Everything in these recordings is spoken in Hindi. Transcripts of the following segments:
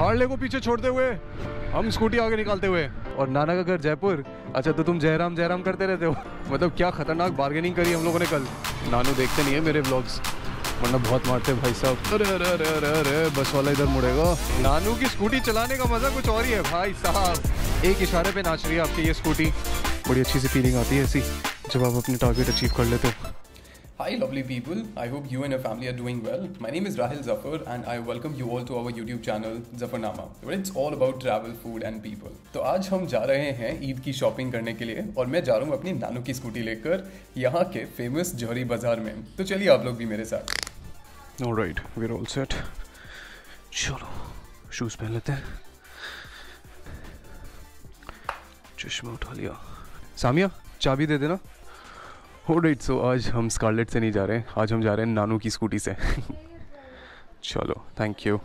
हार्ले को पीछे छोड़ते हुए हम स्कूटी आगे निकालते हुए। और नाना का घर जयपुर। अच्छा तो तुम जयराम जयराम करते रहते हो। मतलब क्या खतरनाक बार्गेनिंग करी हम लोगों ने कल। नानू देखते नहीं है मेरे व्लॉग्स, वरना बहुत मारते भाई साहब। अरे अरे अरे अरे अरे बस वाला इधर मुड़ेगा। नानू की स्कूटी चलाने का मजा कुछ और ही है भाई साहब। एक इशारे पे नाच रही है आपकी ये स्कूटी। बड़ी अच्छी सी फीलिंग आती है ऐसी जब आप अपने टारगेट अचीव कर लेते हो। Hi lovely people, I hope you and your family are doing well. My name is Rahil Zafar and I welcome you all to our YouTube channel Zafarnama, where it's all about travel, food and people. तो आज हम जा रहे हैं ईद की शॉपिंग करने के लिए और मैं जा रहा हूँ अपनी नानू की स्कूटी लेकर यहाँ के फेमस जौहरी बाजार में। तो चलिए आप लोग भी मेरे साथ। Alright, we're all set. चलो शूज पहन लेते हैं। चश्मा उठा लिया। सामिया चाबी दे देना। ऑलराइट, सो आज हम स्कारलेट से नहीं जा रहे हैं, आज हम जा रहे हैं नानू की स्कूटी से। चलो थैंक यू।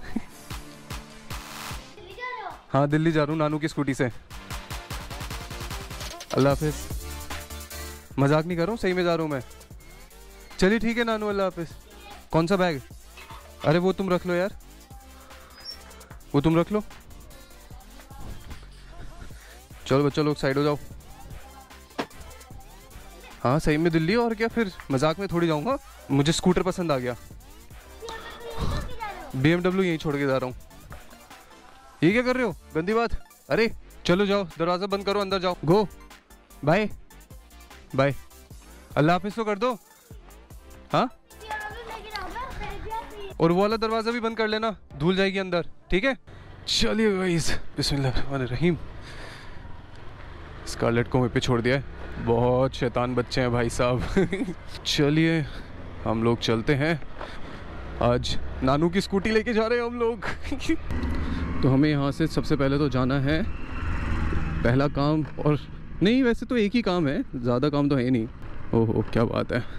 हाँ दिल्ली जा रहा हूँ नानू की स्कूटी से। अल्लाह हाफिज। मजाक नहीं कर रहा हूँ, सही में जा रहा हूँ मैं। चलिए ठीक है नानू, अल्लाह हाफिज। कौन सा बैग? अरे वो तुम रख लो यार, वो तुम रख लो। चलो बच्चों लोग साइड हो जाओ। हाँ सही में दिल्ली, और क्या फिर मजाक में थोड़ी जाऊंगा। मुझे स्कूटर पसंद आ गया। BMW यहीं छोड़ के जा रहा हूँ। ये क्या कर रहे हो, गंदी बात। अरे चलो जाओ, दरवाजा बंद करो, अंदर जाओ। गो बाय बाय, अल्लाह हाफिज तो कर दो। हाँ और वो वाला दरवाजा भी बंद कर लेना, धूल जाएगी अंदर, ठीक है। चलिए गाइस, बिस्मिल्लाहिर्रहमानिर्रहीम। स्कारलेट को वहीं पे छोड़ दिया है, बहुत शैतान बच्चे हैं भाई साहब। चलिए हम लोग चलते हैं। आज नानू की स्कूटी लेके जा रहे हैं हम लोग। तो हमें यहाँ से सबसे पहले तो जाना है, पहला काम, और नहीं वैसे तो एक ही काम है, ज़्यादा काम तो है नहीं। ओहो क्या बात है।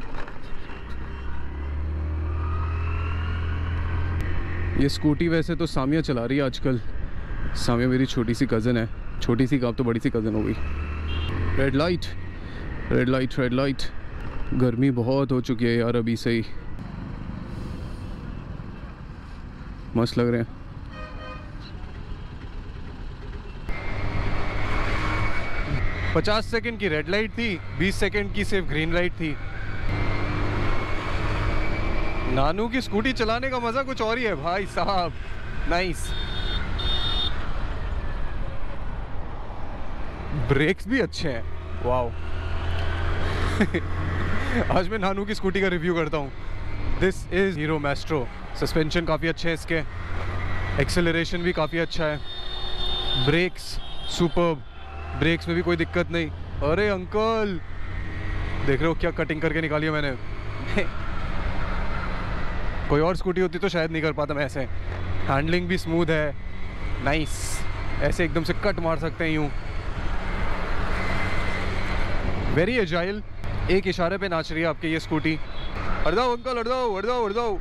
ये स्कूटी वैसे तो सामिया चला रही है आजकल। सामिया मेरी छोटी सी कज़न है, छोटी सी का अब तो बड़ी सी कज़न हो गई। Red light red light red light. गर्मी बहुत हो चुकी है यार अभी से ही। मस्त लग रहे हैं। पचास सेकंड की रेड लाइट थी, 20 सेकंड की सिर्फ ग्रीन लाइट थी। नानू की स्कूटी चलाने का मजा कुछ और ही है भाई साहब। नाइस। ब्रेक्स भी अच्छे हैं, वाओ। आज मैं नानू की स्कूटी का रिव्यू करता हूँ। This is Hero Maestro. Suspension काफ़ी अच्छे हैं इसके, एक्सेलरेशन भी काफ़ी अच्छा है, ब्रेक्स सुपर्ब, ब्रेक्स में भी कोई दिक्कत नहीं। अरे अंकल देख रहे हो क्या कटिंग करके निकाली है मैंने। कोई और स्कूटी होती तो शायद नहीं कर पाता मैं ऐसे। हैंडलिंग भी स्मूथ है, नाइस। ऐसे एकदम से कट मार सकते हैं यूँ। वेरी एजाइल, एक इशारे पे नाच रही है आपकी ये स्कूटी। हट जाओ अंकल, हट जाओ हट जाओ हट जाओ।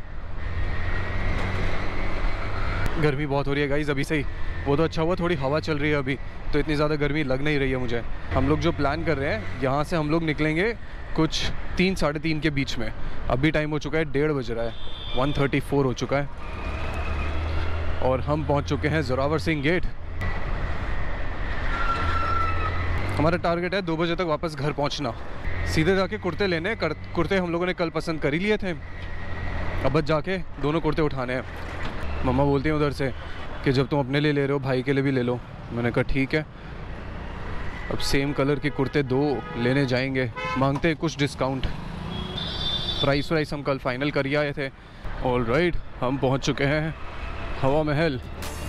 गर्मी बहुत हो रही है गाइस अभी से ही। वो तो अच्छा हुआ थोड़ी हवा चल रही है अभी, तो इतनी ज़्यादा गर्मी लग नहीं रही है मुझे। हम लोग जो प्लान कर रहे हैं, यहाँ से हम लोग निकलेंगे कुछ 3 साढ़े 3 के बीच में। अभी टाइम हो चुका है 1:30 बज रहा है, 1:34 हो चुका है और हम पहुँच चुके हैं जोरावर सिंह गेट। हमारा टारगेट है 2 बजे तक वापस घर पहुंचना। सीधे जाके कुर्ते लेने, कुर्ते हम लोगों ने कल पसंद कर ही लिए थे, अब बस जाके दोनों कुर्ते उठाने हैं। मम्मा बोलती हैं उधर से कि जब तुम अपने लिए ले रहे हो भाई के लिए भी ले लो। मैंने कहा ठीक है। अब सेम कलर के कुर्ते 2 लेने जाएंगे, मांगते हैं कुछ डिस्काउंट। प्राइस वाइस हम कल फाइनल कर ही आए थे। ऑलराइट, हम पहुँच चुके हैं हवा महल।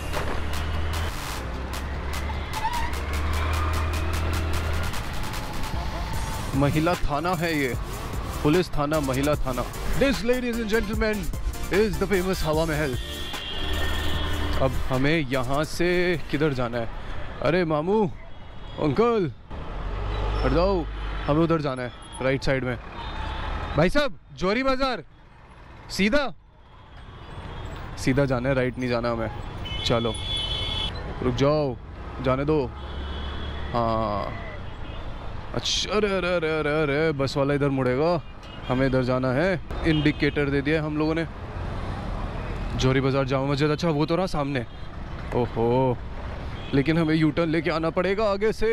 महिला थाना है ये, पुलिस थाना, महिला थाना। This ladies and gentleman is the famous Hawa Mahal. अब हमें यहाँ से किधर जाना है? अरे मामू अंकल हट जाओ, हमें उधर जाना है राइट साइड में। भाई साहब जौहरी बाजार, सीधा सीधा जाना है, राइट नहीं जाना हमें। चलो रुक जाओ, जाने दो। हाँ अच्छा, अरे अरे अरे अरे अरे बस वाला इधर मुड़ेगा, हमें इधर जाना है। इंडिकेटर दे दिया हम लोगों ने, जौहरी बाज़ार जामा मस्जिद, अच्छा वो तो रहा सामने। ओहो, लेकिन हमें यू टर्न लेके आना पड़ेगा आगे से।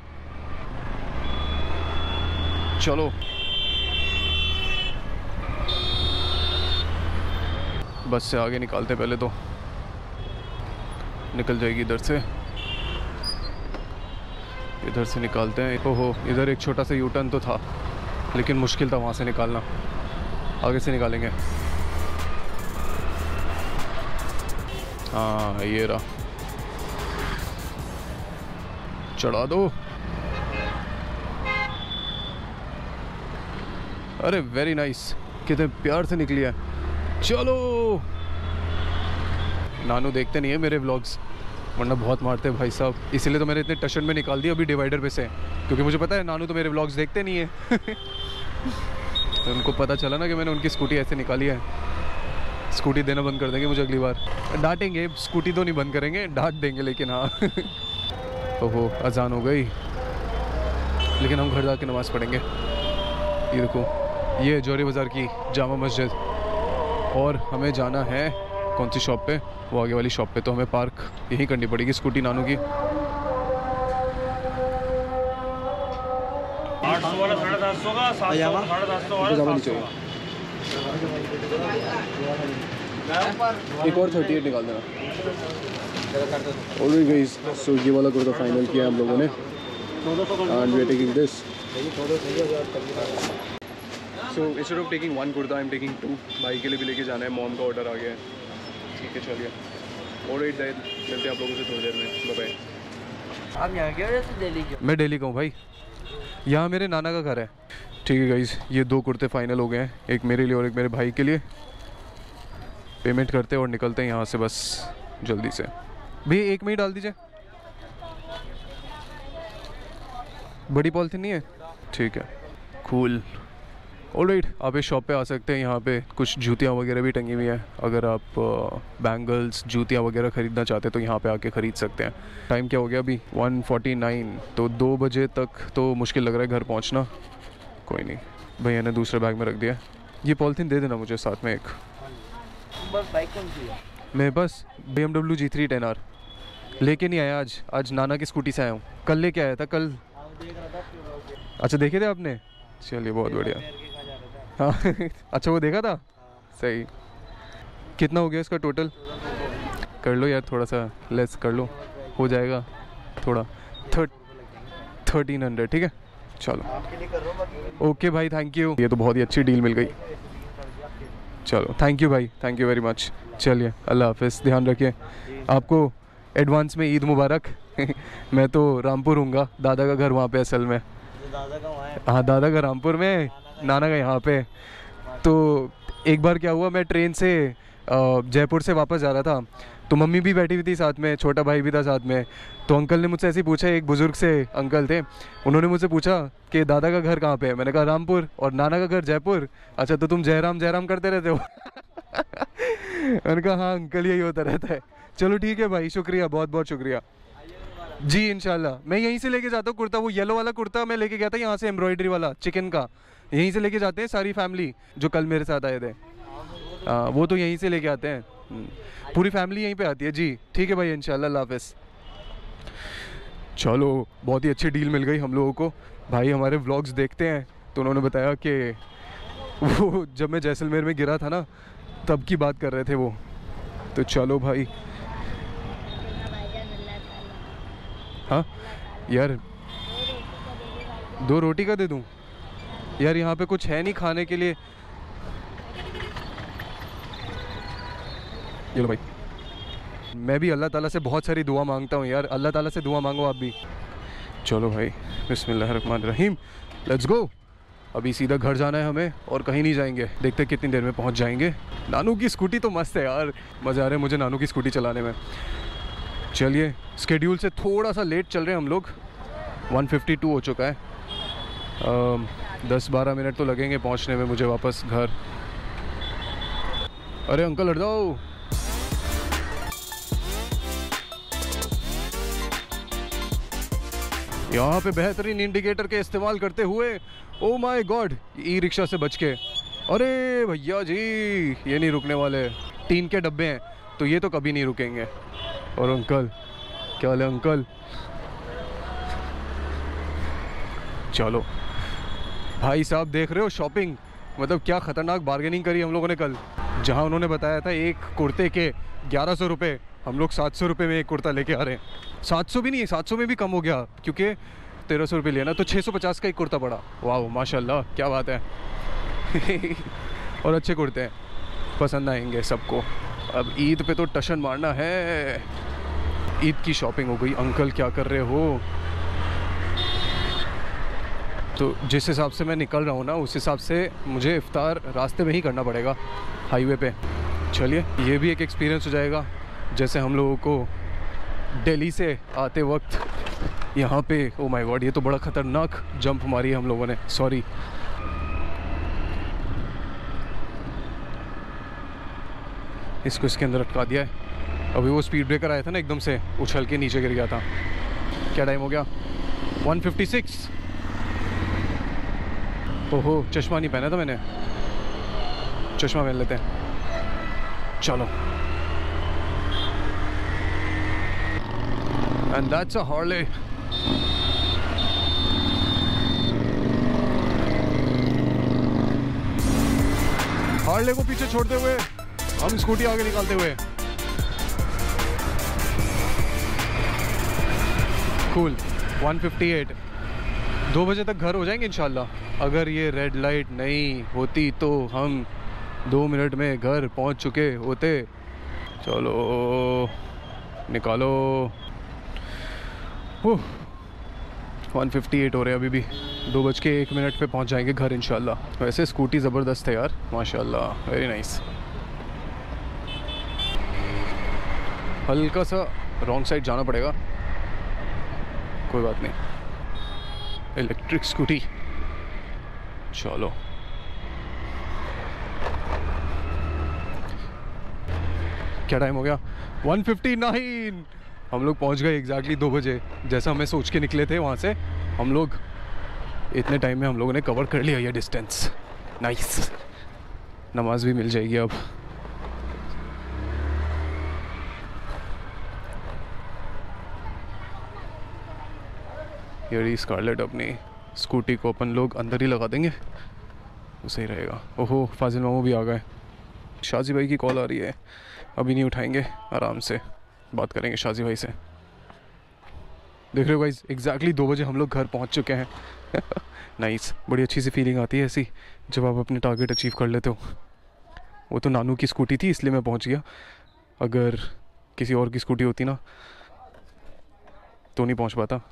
चलो बस से आगे निकालते, पहले तो निकल जाएगी इधर से, इधर से निकालते हैं। ओहो, इधर एक छोटा सा यू टर्न तो था, लेकिन मुश्किल था वहाँ से निकालना, आगे से निकालेंगे। हाँ ये रहा, चढ़ा दो। अरे वेरी नाइस, कितने प्यार से निकली है। चलो, नानू देखते नहीं है मेरे व्लॉग्स, वरना बहुत मारते हैं भाई साहब, इसीलिए तो मैंने इतने टशन में निकाल दिया अभी डिवाइडर पे से, क्योंकि मुझे पता है नानू तो मेरे व्लॉग्स देखते नहीं है। तो उनको पता चला ना कि मैंने उनकी स्कूटी ऐसे निकाली है, स्कूटी देना बंद कर देंगे मुझे अगली बार। डांटेंगे, स्कूटी तो नहीं बंद करेंगे, डांट देंगे, लेकिन हाँ। ओहो, अजान हो गई, लेकिन हम घर जाके नमाज़ पढ़ेंगे। ये देखो, ये जौहरी बाज़ार की जामा मस्जिद, और हमें जाना है कौन सी शॉप पे, वो आगे वाली शॉप पे, तो हमें पार्क यहीं करनी पड़ेगी स्कूटी नानू की। 800 वाला 750 का, 700 750 वाला 700। एक और 38 निकाल देना। ऑलराइट गाइस, सो ये वाला कुर्ता फाइनल किया हम लोगों ने, and we are taking this. So instead of taking 1 कुर्ता, आई एम टेकिंग 2। भाई के लिए भी लेके जाना है, मॉम का ऑर्डर आ गया है। ठीक है, चलिए। ऑलराइट देन, मिलते हैं आप लोगों से थोड़ी देर में। Bye bye. आप यहाँ के वजह से दिल्ली के? मैं दिल्ली का हूँ भाई, यहाँ मेरे नाना का घर है। ठीक है गाइस, ये 2 कुर्ते फाइनल हो गए हैं, एक मेरे लिए और एक मेरे भाई के लिए। पेमेंट करते हैं और निकलते हैं यहाँ से बस जल्दी से। भैया 1 में ही डाल दीजिए, बड़ी पॉलिथीन नहीं है? ठीक है, कूल। ऑलराइट, आप इस शॉप पे आ सकते हैं, यहाँ पे कुछ जूतियाँ वगैरह भी टंगी हुई हैं। अगर आप बैंगल्स, जूतियाँ वगैरह ख़रीदना चाहते हैं तो यहाँ पे आके ख़रीद सकते हैं। टाइम क्या हो गया अभी? 1:49, तो 2 बजे तक तो मुश्किल लग रहा है घर पहुँचना। कोई नहीं, भैया ने दूसरे बैग में रख दिया। ये पॉलिथीन दे देना मुझे साथ में एक। बस बाइक कौन सी है? मैं बस BMW G3 10R लेके नहीं आया आज नाना की स्कूटी से आया हूँ। कल लेके आया था, कल। अच्छा, देखे थे आपने? चलिए, बहुत बढ़िया। हाँ। अच्छा, वो देखा था, सही। कितना हो गया इसका टोटल? कर लो यार, थोड़ा सा लेस कर लो, हो जाएगा थोड़ा। 1300, ठीक है, चलो। ओके भाई, थैंक यू। ये तो बहुत ही अच्छी डील मिल गई। चलो, थैंक यू भाई, थैंक यू वेरी मच। चलिए, अल्लाह हाफिज़, ध्यान रखिए। आपको एडवांस में ईद मुबारक। मैं तो रामपुर हूँगा, दादा का घर वहाँ पे असल में। दादा का वहाँ है? हाँ, दादा का रामपुर में, नाना का यहाँ पे। तो एक बार क्या हुआ, मैं ट्रेन से जयपुर से वापस जा रहा था, तो मम्मी भी बैठी हुई थी साथ में, छोटा भाई भी था साथ में। तो अंकल ने मुझसे ऐसे ही पूछा, एक बुज़ुर्ग से अंकल थे, उन्होंने मुझसे पूछा कि दादा का घर कहाँ पे है। मैंने कहा रामपुर, और नाना का घर जयपुर। अच्छा, तो तुम जयराम जयराम करते रहते हो? मैंने कहा हाँ अंकल, यही होता रहता है। चलो ठीक है भाई, शुक्रिया, बहुत बहुत शुक्रिया जी। इंशाल्लाह मैं यहीं से लेके जाता हूँ कुर्ता, वो येलो वाला कुर्ता मैं लेके गया था यहाँ से, एम्ब्रॉयडरी वाला चिकन का, यहीं से लेके जाते हैं सारी फैमिली जो कल मेरे साथ आए थे। वो तो यहीं से लेके आते हैं, पूरी फैमिली यहीं पे आती है जी। ठीक है भाई, इंशाल्लाह, अल्लाह हाफ़िज़। चलो, बहुत ही अच्छी डील मिल गई हम लोगों को। भाई हमारे व्लॉग्स देखते हैं, तो उन्होंने बताया कि वो जब मैं जैसलमेर में गिरा था ना, तब की बात कर रहे थे वो। तो चलो भाई। हाँ यार, 2 रोटी का दे दूँ यार? यहाँ पे कुछ है नहीं खाने के लिए। ये लो भाई। मैं भी अल्लाह ताला से बहुत सारी दुआ मांगता हूँ यार, अल्लाह ताला से दुआ मांगो आप भी। चलो भाई, बिस्मिल्लाहिर्रहमानिर्रहीम, लेट्स गो। अभी सीधा घर जाना है हमें, और कहीं नहीं जाएंगे। देखते हैं कितनी देर में पहुँच जाएंगे। नानू की स्कूटी तो मस्त है यार, मज़ा आ रहा है मुझे नानू की स्कूटी चलाने में। चलिए, स्केड्यूल से थोड़ा सा लेट चल रहे हैं हम लोग, 1:52 हो चुका है। 10-12 मिनट तो लगेंगे पहुंचने में मुझे वापस घर। अरे अंकल हट जाओ। यहाँ पे बेहतरीन इंडिकेटर के इस्तेमाल करते हुए, oh my God, e rickshaw से बच के। अरे भैया जी, ये नहीं रुकने वाले। टीन के डब्बे हैं, तो ये तो कभी नहीं रुकेंगे। और अंकल, क्या हाल है अंकल? चलो भाई साहब, देख रहे हो शॉपिंग, मतलब क्या ख़तरनाक बार्गेनिंग करी हम लोगों ने कल। जहाँ उन्होंने बताया था एक कुर्ते के 1100 रुपये, हम लोग 700 रुपये में एक कुर्ता लेके आ रहे हैं। 700 भी नहीं है, 700 में भी कम हो गया, क्योंकि 1300 रुपये लेना, तो 650 का एक कुर्ता पड़ा। वाह माशाल्लाह, क्या बात है। और अच्छे कुर्ते हैं, पसंद आएंगे सबको। अब ईद पे तो टशन मारना है। ईद की शॉपिंग हो गई। अंकल क्या कर रहे हो? तो जिस हिसाब से मैं निकल रहा हूँ ना, उस हिसाब से मुझे इफ्तार रास्ते में ही करना पड़ेगा, हाईवे पे। चलिए, ये भी एक एक्सपीरियंस हो जाएगा, जैसे हम लोगों को दिल्ली से आते वक्त यहाँ पे। ओ माय गॉड, ये तो बड़ा ख़तरनाक जंप मारी है हम लोगों ने, सॉरी। इसको इसके अंदर अटका दिया है। अभी वो स्पीड ब्रेकर आया था ना, एकदम से उछल के नीचे गिर गया था। क्या टाइम हो गया? 1:56। ओहो, चश्मा नहीं पहना था मैंने, चश्मा पहन लेते हैं। चलो, and that's a Harley. Harley को पीछे छोड़ते हुए हम स्कूटी आगे निकालते हुए। कूल। 1:58। 2 बजे तक घर हो जाएंगे इंशाल्लाह। अगर ये रेड लाइट नहीं होती तो हम 2 मिनट में घर पहुंच चुके होते। चलो निकालो। 1:58 हो रहे हैं अभी भी। 2:01 पे पहुंच जाएंगे घर इंशाल्लाह। वैसे स्कूटी ज़बरदस्त है यार, माशाल्लाह, वेरी नाइस। हल्का सा रॉन्ग साइड जाना पड़ेगा, कोई बात नहीं। Electric scooty. चलो, क्या टाइम हो गया? 1:59। हम लोग पहुंच गए एग्जैक्टली 2 बजे, जैसा हमें सोच के निकले थे वहाँ से। हम लोग इतने टाइम में हम लोगों ने कवर कर लिया ये डिस्टेंस। नाइस। नमाज भी मिल जाएगी अब। ये स्कारलेट, अपनी स्कूटी को अपन लोग अंदर ही लगा देंगे, वो सही रहेगा। ओहो, फाजिल मामू भी आ गए। शाजी भाई की कॉल आ रही है, अभी नहीं उठाएंगे, आराम से बात करेंगे शाजी भाई से। देख रहे हो गाइस, एग्जैक्टली 2 बजे हम लोग घर पहुंच चुके हैं। नाइस, बड़ी अच्छी सी फीलिंग आती है ऐसी जब आप अपने टारगेट अचीव कर लेते हो। वो तो नानू की स्कूटी थी इसलिए मैं पहुंच गया, अगर किसी और की स्कूटी होती ना तो नहीं पहुंच पाता।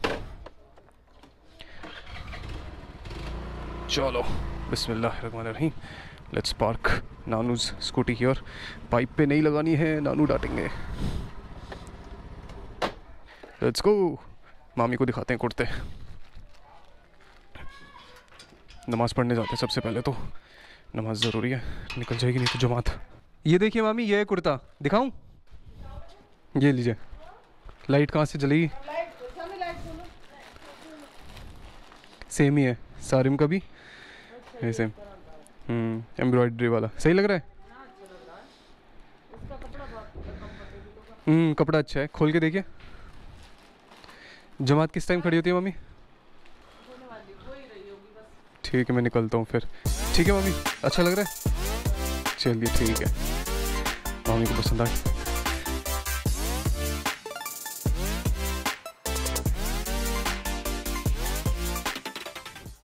चलो, बिस्मिल्लाहिर्रहमानिर्रहीम। Let's park Nanu's scooty here. Pipe पे नहीं लगानी है, नानू डांटेंगे। Let's go. मामी को दिखाते हैं कुर्ते। नमाज़ पढ़ने जाते हैं सबसे पहले, तो नमाज ज़रूरी है, निकल जाएगी नहीं तो जमात। ये देखिए मामी, ये है कुर्ता, दिखाऊं? ये लीजिए। लाइट कहाँ से जलेगी? सेम ही है सारिम का भी, सेम। एम्ब्रॉयडरी वाला सही लग रहा है। कपड़ा अच्छा है, खोल के देखिए। जमात किस टाइम खड़ी होती है मम्मी? ठीक है, मैं निकलता हूँ फिर। ठीक है मम्मी, अच्छा लग रहा है? चलिए ठीक है, मम्मी को पसंद आए।